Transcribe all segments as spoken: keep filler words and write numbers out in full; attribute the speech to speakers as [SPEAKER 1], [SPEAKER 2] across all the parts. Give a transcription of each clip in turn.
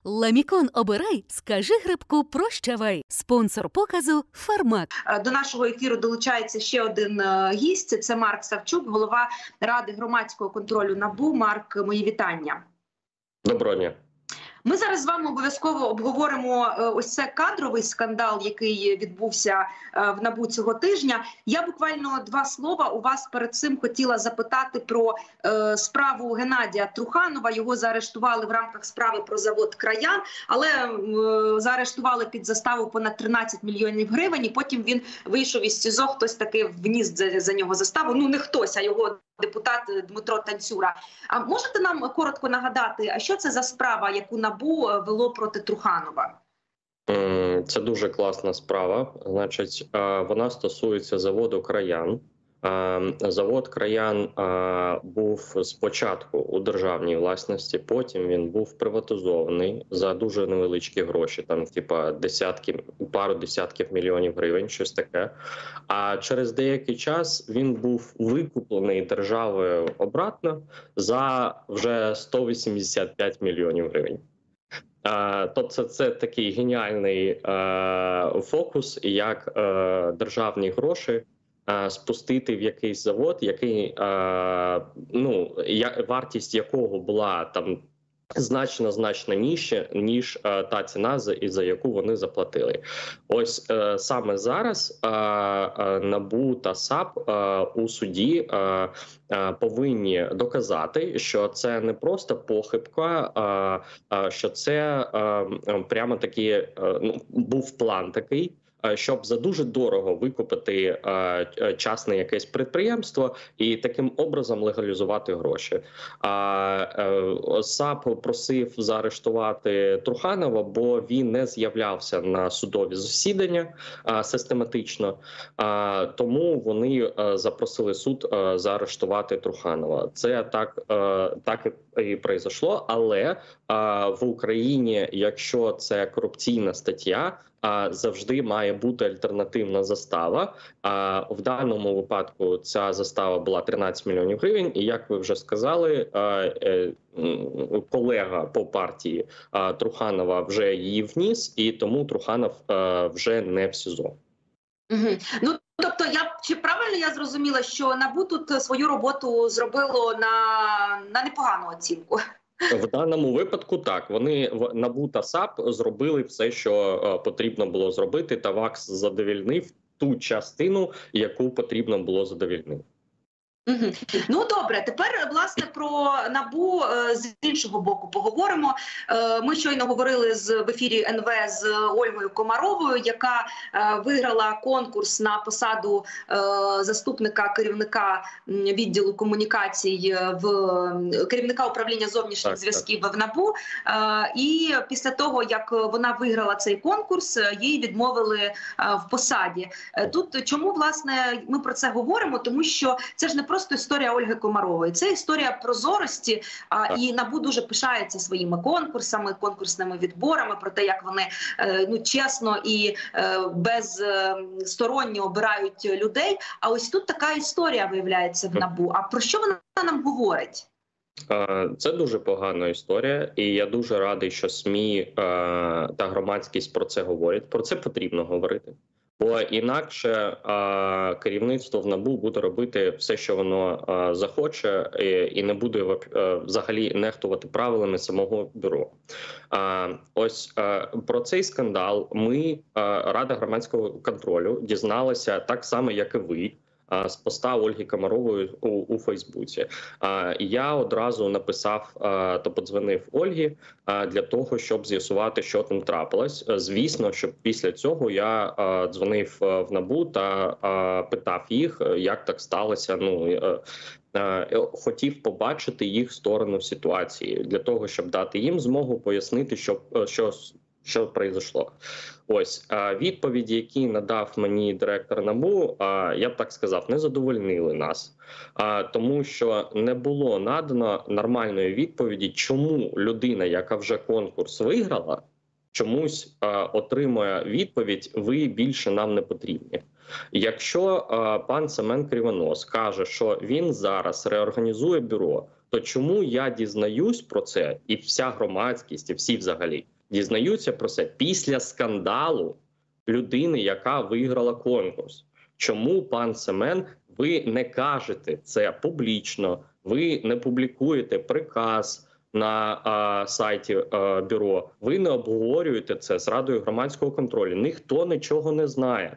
[SPEAKER 1] Ламікон обирай, скажи грибку прощавай. Спонсор показу «Фармак».
[SPEAKER 2] До нашого ефіру долучається ще один гість. Це Марк Савчук, голова Ради громадського контролю НАБУ. Марк, мої вітання.
[SPEAKER 3] Доброго дня.
[SPEAKER 2] Ми зараз з вами обов'язково обговоримо ось це кадровий скандал, який відбувся в НАБУ цього тижня. Я буквально два слова у вас перед цим хотіла запитати про е, справу Геннадія Труханова. Його заарештували в рамках справи про завод «Краян», але е, заарештували під заставу понад тринадцять мільйонів гривень, і потім він вийшов із СІЗО, хтось таки вніс за, за нього заставу. Ну, не хтось, а його депутат Дмитро Танцюра. А можете нам коротко нагадати, а що це за справа, яку НАБУ вело проти Труханова?
[SPEAKER 3] Це дуже класна справа. Значить, вона стосується заводу «Краян». Завод «Краян» був спочатку у державній власності, потім він був приватизований за дуже невеличкі гроші, там типа десятки, пару десятків мільйонів гривень, щось таке. А через деякий час він був викуплений державою обратно за вже сто вісімдесят п'ять мільйонів гривень. Тобто це, це такий геніальний е, фокус, як е, державні гроші спустити в якийсь завод, який, е, ну, я, вартість якого була там значно-значно нижче, ніж е, та ціна, за, за яку вони заплатили. Ось е, саме зараз е, е, НАБУ та САП е, у суді е, е, повинні доказати, що це не просто похибка, е, е, що це е, прямо таки е, ну, був план такий, щоб за дуже дорого викупити е, частне якесь підприємство і таким образом легалізувати гроші. А е, САП просив заарештувати Труханова, бо він не з'являвся на судові засідання е, систематично, е, тому вони е, запросили суд е, заарештувати Труханова. Це так, е, так і пройшло, але е, в Україні, якщо це корупційна стаття, а завжди має бути альтернативна застава. А в даному випадку ця застава була тринадцять мільйонів гривень. І як ви вже сказали, колега по партії Труханова вже її вніс, і тому Труханов вже не в СІЗО.
[SPEAKER 2] Угу. Ну, тобто, я чи правильно я зрозуміла, що НАБУ тут свою роботу зробило на, на непогану оцінку?
[SPEAKER 3] В даному випадку так, вони в НАБУ та САП зробили все, що е, потрібно було зробити, та ВАКС задовільнив ту частину, яку потрібно було задовільнити.
[SPEAKER 2] Угу. Ну добре, тепер власне про НАБУ з іншого боку поговоримо. Ми щойно говорили з в ефірі ен ве з Ольгою Комаровою, яка виграла конкурс на посаду заступника керівника відділу комунікацій в керівника управління зовнішніх зв'язків в НАБУ. І після того, як вона виграла цей конкурс, їй відмовили в посаді. Тут чому власне ми про це говоримо? Тому що це ж не просто історія Ольги Комарової. Це історія прозорості, а, і НАБУ дуже пишається своїми конкурсами, конкурсними відборами, про те, як вони е, ну, чесно і е, безсторонньо обирають людей. А ось тут така історія виявляється в НАБУ. А про що вона нам говорить?
[SPEAKER 3] Це дуже погана історія, і я дуже радий, що СМІ е, та громадськість про це говорять. Про це потрібно говорити. Бо інакше а, керівництво в НАБУ буде робити все, що воно а, захоче, і, і не буде а, взагалі нехтувати правилами самого бюро. А, ось а, про цей скандал ми, а, Рада громадського контролю, дізналася так само, як і ви, з поста Ольги Комарової у, у Фейсбуці. А, я одразу написав а, та подзвонив Ольгі а, для того, щоб з'ясувати, що там трапилось. Звісно, що після цього я а, дзвонив в НАБУ та а, питав їх, як так сталося. Ну, а, а, хотів побачити їх сторону ситуації для того, щоб дати їм змогу пояснити, що, що Що произошло? Ось відповіді, які надав мені директор НАБУ, я б так сказав, не задовольнили нас, тому що не було надано нормальної відповіді, чому людина, яка вже конкурс виграла, чомусь отримує відповідь: ви більше нам не потрібні. Якщо пан Семен Кривонос каже, що він зараз реорганізує бюро, то чому я дізнаюсь про це, і вся громадськість, і всі взагалі дізнаються про це після скандалу людини, яка виграла конкурс? Чому, пан Семен, ви не кажете це публічно, ви не публікуєте приказ на а, сайті а, бюро, ви не обговорюєте це з Радою громадського контролю? Ніхто нічого не знає.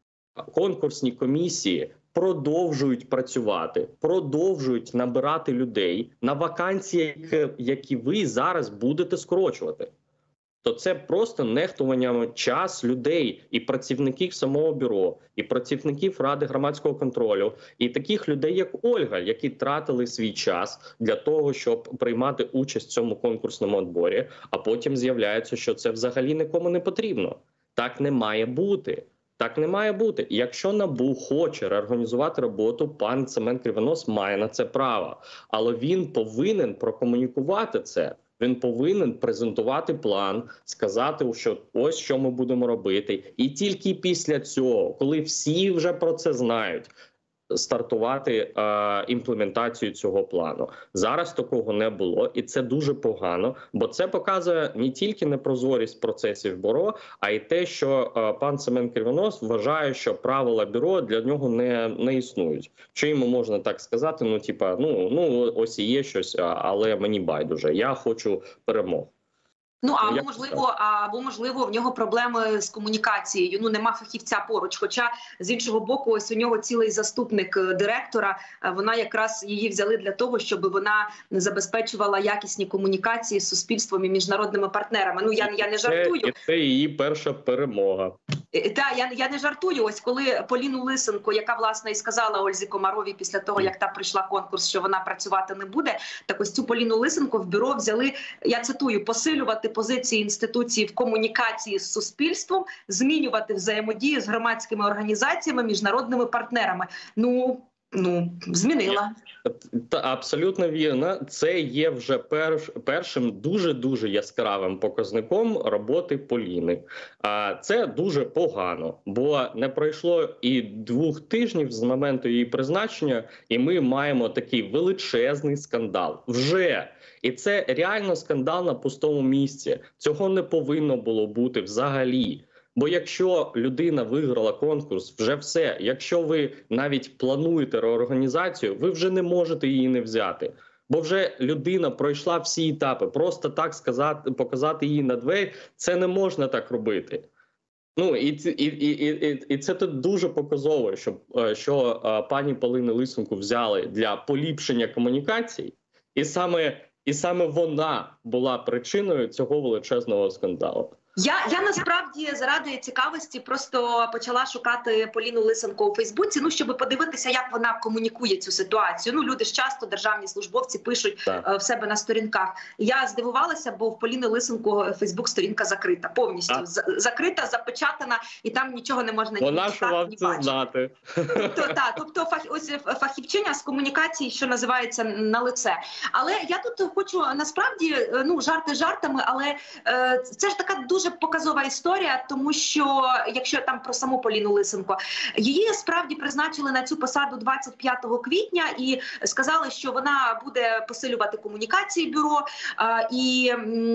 [SPEAKER 3] Конкурсні комісії продовжують працювати, продовжують набирати людей на вакансії, які ви зараз будете скорочувати. То це просто нехтування час людей і працівників самого бюро, і працівників Ради громадського контролю, і таких людей, як Ольга, які тратили свій час для того, щоб приймати участь в цьому конкурсному відборі, а потім з'являється, що це взагалі нікому не потрібно. Так не має бути. Так не має бути. Якщо НАБУ хоче реорганізувати роботу, пан Семен Кривонос має на це право. Але він повинен прокомунікувати це. Він повинен презентувати план, сказати, що ось що ми будемо робити. І тільки після цього, коли всі вже про це знають, стартувати е, імплементацію цього плану. Зараз такого не було, і це дуже погано, бо це показує не тільки непрозорість процесів бюро, а й те, що е, пан Семен Кривонос вважає, що правила бюро для нього не, не існують. Що йому можна так сказати, ну, типа, ну, ну ось і є щось, але мені байдуже, я хочу перемог.
[SPEAKER 2] Ну, або можливо, або можливо в нього проблеми з комунікацією. Ну, нема фахівця поруч. Хоча з іншого боку, ось у нього цілий заступник директора. Вона якраз її взяли для того, щоб вона забезпечувала якісні комунікації з суспільством і міжнародними партнерами. Ну, я я не жартую.
[SPEAKER 3] І це її перша перемога.
[SPEAKER 2] Так, я, я не жартую. Ось коли Поліну Лисенко, яка, власне, і сказала Ользі Комаровій після того, як та прийшла конкурс, що вона працювати не буде, так ось цю Поліну Лисенко в бюро взяли, я цитую, посилювати позиції інституції в комунікації з суспільством, змінювати взаємодію з громадськими організаціями, міжнародними партнерами. Ну, ну змінила.
[SPEAKER 3] Та абсолютно вірно. Це є вже перш, першим дуже-дуже яскравим показником роботи Поліни. А це дуже погано, бо не пройшло і двох тижнів з моменту її призначення, і ми маємо такий величезний скандал. Вже. І це реально скандал на пустому місці. Цього не повинно було бути взагалі. Бо якщо людина виграла конкурс, вже все. Якщо ви навіть плануєте реорганізацію, ви вже не можете її не взяти. Бо вже людина пройшла всі етапи. Просто так сказати, показати її на двері, це не можна так робити. Ну, і, і, і, і, і це тут дуже показово, що, що пані Полину Лисенку взяли для поліпшення комунікацій. І саме, і саме вона була причиною цього величезного скандалу.
[SPEAKER 2] Я, я насправді заради цікавості просто почала шукати Поліну Лисенко у Фейсбуці, ну, щоб подивитися, як вона комунікує цю ситуацію. Ну, люди ж часто, державні службовці, пишуть е, в себе на сторінках. Я здивувалася, бо в Поліни Лисенко Фейсбук-сторінка закрита, повністю. З, закрита, запечатана, і там нічого не можна ні читати, ні бачити. Вона ж вам це знати. Тобто, та, тобто фах, ось фахівчиня з комунікації, що називається, на лице. Але я тут хочу, насправді, ну, жарти жартами, але е, це ж така дуже показова історія, тому що, якщо там про саму Поліну Лисенко, її справді призначили на цю посаду двадцять п'ятого квітня і сказали, що вона буде посилювати комунікації бюро. І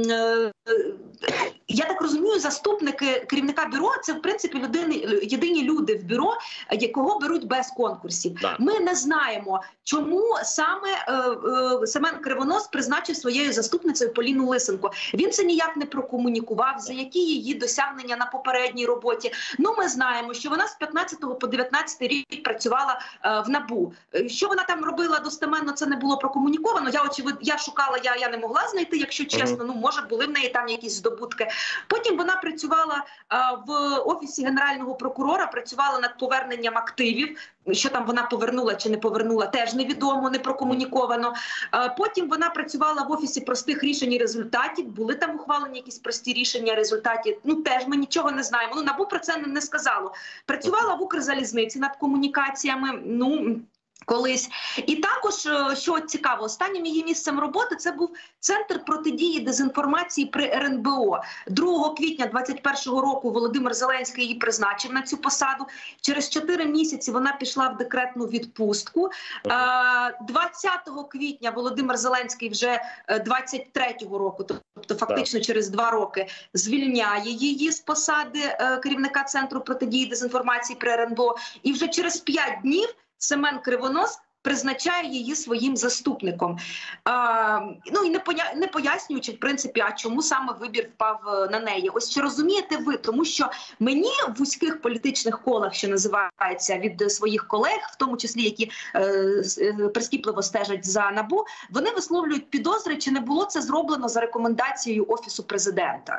[SPEAKER 2] я так розумію, заступники керівника бюро – це, в принципі, людини, єдині люди в бюро, якого беруть без конкурсів. Так. Ми не знаємо, чому саме е, е, Семен Кривонос призначив своєю заступницею Поліну Лисенко. Він це ніяк не прокомунікував, за які її досягнення на попередній роботі. Ну, ми знаємо, що вона з п'ятнадцятого по дев'ятнадцятий рік працювала е, в НАБУ. Що вона там робила достеменно, це не було прокомуніковано. Я, очевидно, я шукала, я, я не могла знайти, якщо чесно. Uh-huh. Ну, може, були в неї там якісь здобутки. Потім вона працювала е, в Офісі Генерального прокурора, працювала над поверненням активів. Що там вона повернула чи не повернула, теж невідомо, не прокомуніковано. Потім вона працювала в Офісі простих рішень і результатів. Були там ухвалені якісь прості рішення, результатів. Ну, теж ми нічого не знаємо. Ну, НАБУ про це не сказало. Працювала в Укрзалізниці над комунікаціями. Ну, Колись. І також, що цікаво, останнім її місцем роботи це був Центр протидії дезінформації при ер ен бе о. другого квітня двадцять першого року Володимир Зеленський її призначив на цю посаду. Через чотири місяці вона пішла в декретну відпустку. двадцятого квітня Володимир Зеленський вже двадцять третього року, тобто фактично через два роки, звільняє її з посади керівника Центру протидії дезінформації при ер ен бе о. І вже через п'ять днів Семен Кривонос призначає її своїм заступником. А, ну і не, поя... не пояснюючи, в принципі, а чому саме вибір впав на неї. Ось чи розумієте ви? Тому що мені в вузьких політичних колах, що називається, від своїх колег, в тому числі, які е, прискіпливо стежать за НАБУ, вони висловлюють підозри, чи не було це зроблено за рекомендацією Офісу Президента.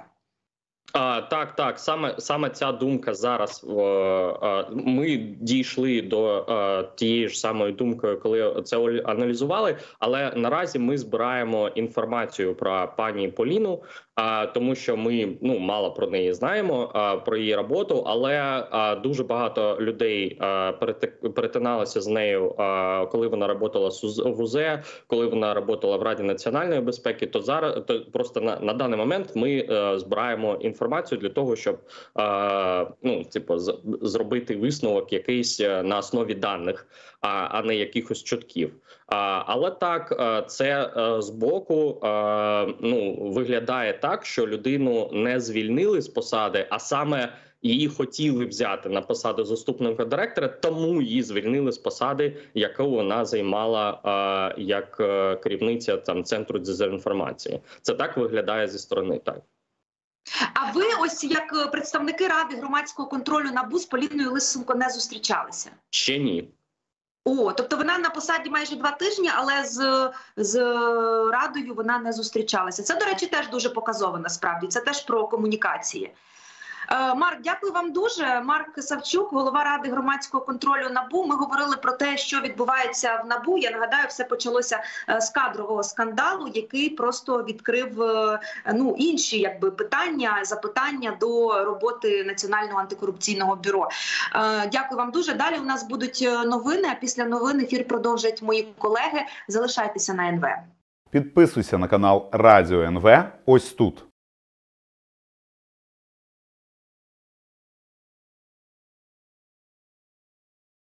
[SPEAKER 3] А, так, так, саме саме ця думка зараз. О, о, ми дійшли до о, тієї ж самої думки, коли це аналізували. Але наразі ми збираємо інформацію про пані Поліну, а, тому що ми ну мало про неї знаємо, а, про її роботу. Але а, дуже багато людей а, перетиналися з нею, а, коли вона працювала в у зе, коли вона працювала в Раді національної безпеки. То зараз то просто на, на даний момент ми а, збираємо інформацію. інформацію для того, щоб е, ну, типу, з, зробити висновок якийсь на основі даних, а, а не якихось чутків. А, але так, це е, збоку е, ну, виглядає так, що людину не звільнили з посади, а саме її хотіли взяти на посаду заступника директора, тому її звільнили з посади, яку вона займала е, як е, керівниця там Центру дезінформації. Це так виглядає зі сторони, так.
[SPEAKER 2] А ви ось як представники Ради громадського контролю НАБУ з Поліною Лисенко не зустрічалися?
[SPEAKER 3] Ще ні.
[SPEAKER 2] О, тобто вона на посаді майже два тижні, але з, з Радою вона не зустрічалася. Це, до речі, теж дуже показово насправді, це теж про комунікації. Марк, дякую вам дуже. Марк Савчук, голова Ради громадського контролю НАБУ. Ми говорили про те, що відбувається в НАБУ. Я нагадаю, все почалося з кадрового скандалу, який просто відкрив ну, інші якби, питання, запитання до роботи Національного антикорупційного бюро. Дякую вам дуже. Далі у нас будуть новини, а після новин ефір продовжать мої колеги. Залишайтеся на ен ве.
[SPEAKER 4] Підписуйся на канал Радіо ен ве ось тут.